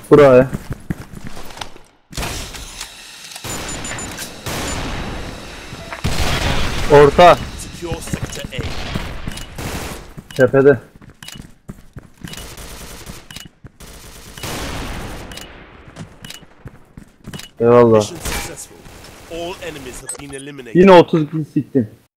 Buraya. Orta. Secure sector A. Tepede. Eyvallah. Mission successful. All enemies have been eliminated. Yine 30 bin siktim.